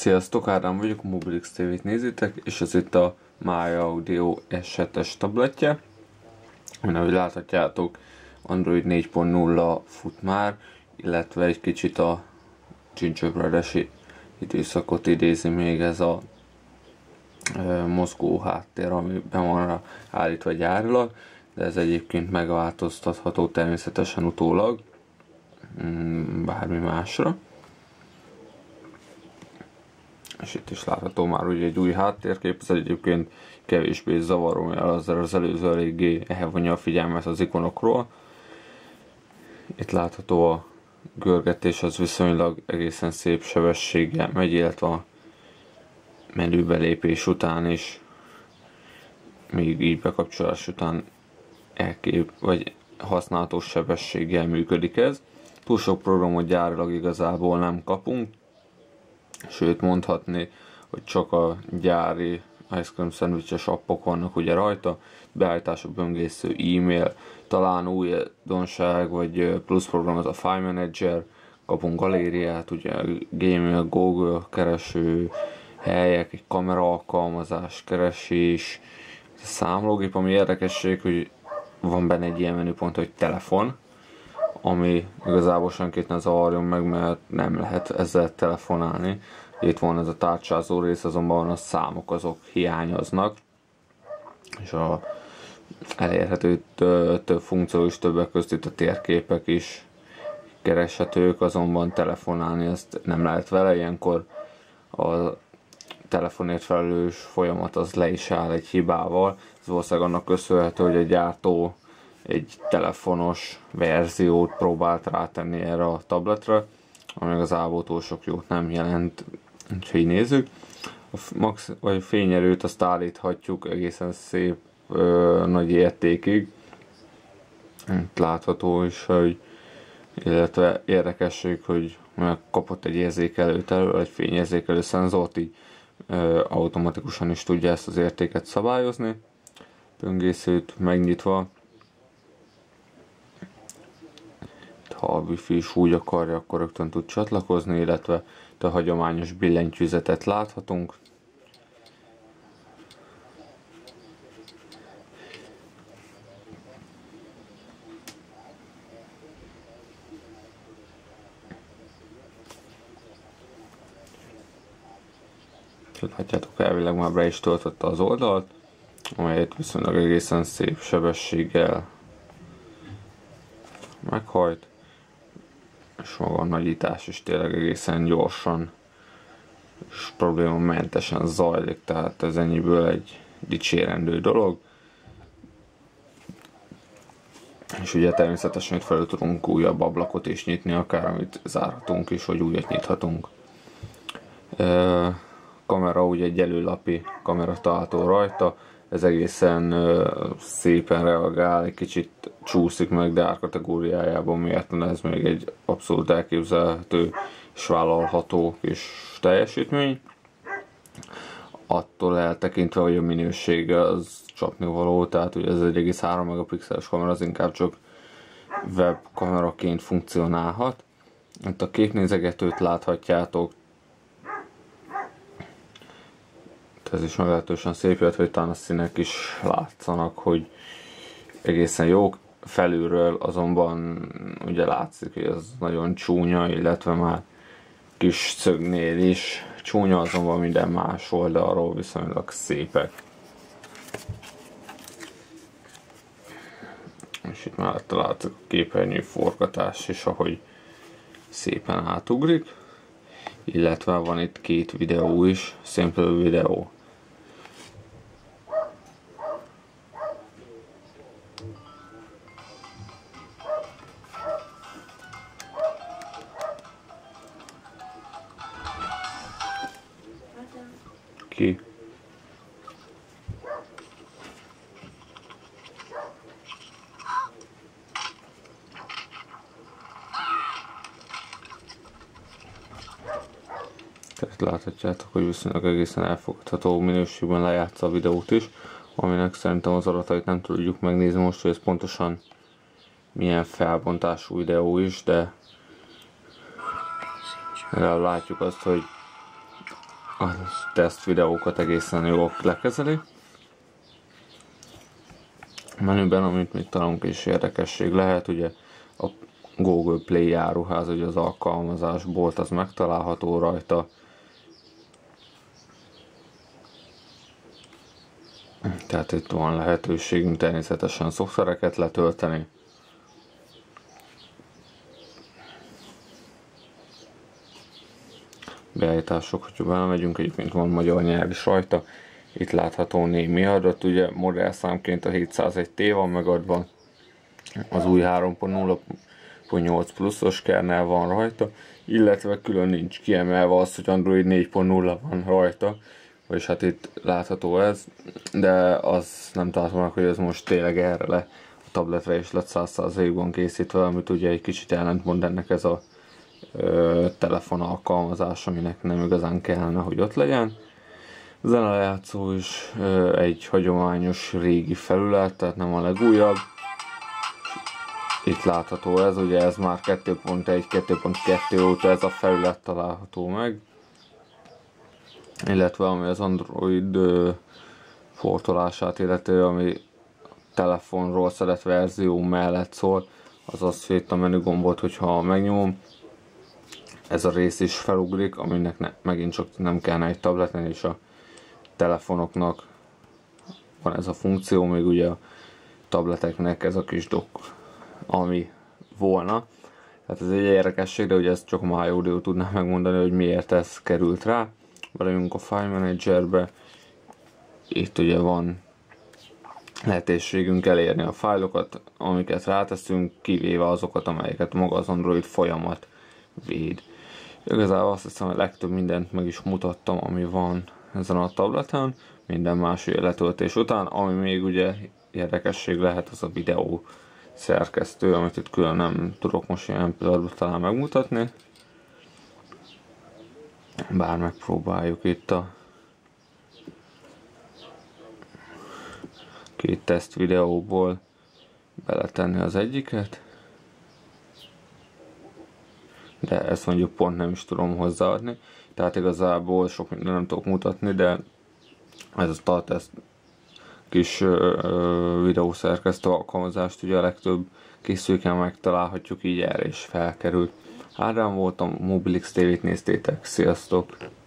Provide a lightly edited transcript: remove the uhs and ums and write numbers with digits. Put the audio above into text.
Sziasztok, Ádám vagyok, a Mobilix TV-t nézitek, és ez itt a MyAudio S7-es tabletje, amin ahogy láthatjátok, Android 4.0 fut már, illetve egy kicsit a gingerbread-es időszakot idézi még ez a mozgó háttér, ami be van állítva gyárilag, de ez egyébként megváltoztatható természetesen utólag bármi másra. És itt is látható már ugye egy új háttérkép, ez egyébként kevésbé zavaró, mert az előző eléggé elvonja a figyelmet az ikonokról. Itt látható a görgetés, az viszonylag egészen szép sebességgel megy, illetve a menübelépés után is, még így bekapcsolás után vagy használatos sebességgel működik ez. Túl sok programot gyárilag igazából nem kapunk, sőt mondhatni, hogy csak a gyári Ice Cream Sandwich-es appok vannak ugye rajta, beállítások, böngésző, e-mail, talán újdonság vagy plusz program az a File Manager, kapunk galériát, ugye Gmail, Google kereső helyek, egy kamera alkalmazás, keresés, számológép, ami érdekesség, hogy van benne egy ilyen menüpont, hogy telefon, ami igazából senkit ne zavarjon meg, mert nem lehet ezzel telefonálni. Itt van ez a tárcsázó rész, azonban a számok azok hiányoznak, és a elérhető több funkció is, többek között itt a térképek is kereshetők, azonban telefonálni ezt nem lehet vele, ilyenkor a telefonért felelős folyamat az le is áll egy hibával. Ez valószínűleg annak köszönhető, hogy a gyártó egy telefonos verziót próbált rátenni erre a tabletre, ami igazából túl sok jót nem jelent, úgyhogy így nézzük. A fényerőt azt állíthatjuk egészen szép nagy értékig. Itt látható is, hogy illetve érdekesség, hogy kapott egy érzékelőt elől, egy fényérzékelő szenzort, így automatikusan is tudja ezt az értéket szabályozni. Böngészőt megnyitva, ha a Wi-Fi is úgy akarja, akkor rögtön tud csatlakozni, illetve a hagyományos billentyűzetet láthatunk. Látjátok, elvileg már be is töltötte az oldalt, amelyet viszonylag egészen szép sebességgel meghajt, és maga a nagyítás is tényleg egészen gyorsan és problémamentesen zajlik, tehát ez ennyiből egy dicsérendő dolog. És ugye természetesen itt felül tudunk újabb ablakot is nyitni, akár amit zárhatunk is, vagy újat nyithatunk. Kamera, ugye egy előlapi kamera található rajta, ez egészen szépen reagál, egy kicsit csúszik meg, de árkategóriájában miért ez még egy abszolút elképzelhető és vállalható kis teljesítmény. Attól eltekintve, hogy a minősége az csapnivaló, tehát ugye ez egy 1,3 megapixeles kamera, az inkább csak web kameraként funkcionálhat. Itt a képnézegetőt láthatjátok, ez is meglehetősen szép, illetve talán a színek is látszanak, hogy egészen jók. Felülről azonban ugye látszik, hogy ez nagyon csúnya, illetve már kis szögnél is csúnya, azonban minden más oldalról viszonylag szépek. És itt már látszik a képernyő forgatás is, ahogy szépen átugrik. Illetve van itt két videó is, Simple Video. Ki. Tehát láthatjátok, hogy viszonylag egészen elfogadható minőségben lejátsza a videót is, aminek szerintem az adatait nem tudjuk megnézni most, hogy ez pontosan milyen felbontású videó is, de legalább látjuk azt, hogy a teszt videókat egészen jól lekezeli. A menüben, amit még találunk is érdekesség lehet, ugye a Google Play áruház, ugye az alkalmazásbolt az megtalálható rajta. Tehát itt van lehetőségünk természetesen szoftvereket letölteni. Beállítások, hogyha belemegyünk, egyébként van magyar nyelv is rajta. Itt látható némi adat, ugye modellszámként a 701T van megadva, az új 3.0.8 pluszos kernel van rajta, illetve külön nincs kiemelve az, hogy Android 4.0 van rajta, vagyis hát itt látható ez, de az nem találtam meg, hogy ez most tényleg erre le a tabletre is lett 100%-ban készítve, amit ugye egy kicsit ellentmond ennek ez a telefon alkalmazás, aminek nem igazán kellene, hogy ott legyen. Zenelejátszó is egy hagyományos régi felület, tehát nem a legújabb. Itt látható ez, ugye ez már 2.1-2.2 óta ez a felület található meg. Illetve ami az Android portolását illetve, ami telefonról szedett verzió mellett szól, azaz itt a menügombot, hogyha megnyomom, ez a rész is felugrik, aminek megint csak nem kellene egy tableten, és a telefonoknak van ez a funkció, még ugye a tableteknek ez a kis dock, ami volna. Tehát ez egy érdekesség, de ugye ezt csak a MyAudio tudná megmondani, hogy miért ez került rá. Belejövünk a File Managerbe, itt ugye van lehetőségünk elérni a fájlokat, amiket ráteszünk, kivéve azokat, amelyeket maga az Android folyamat véd. Igazából azt hiszem, hogy legtöbb mindent meg is mutattam, ami van ezen a tableten, minden más letöltés után, ami még ugye érdekesség lehet, az a videó szerkesztő, amit itt külön nem tudok most ilyen pillanatban talán megmutatni. Bár megpróbáljuk itt a két teszt videóból beletenni az egyiket. De ezt mondjuk pont nem is tudom hozzáadni. Tehát igazából sok minden nem tudok mutatni, de ez a teszt kis videószerkesztő alkalmazást ugye a legtöbb készüléken megtalálhatjuk, így erre is felkerült. Ádám voltam, Mobilix TV-t néztétek, sziasztok!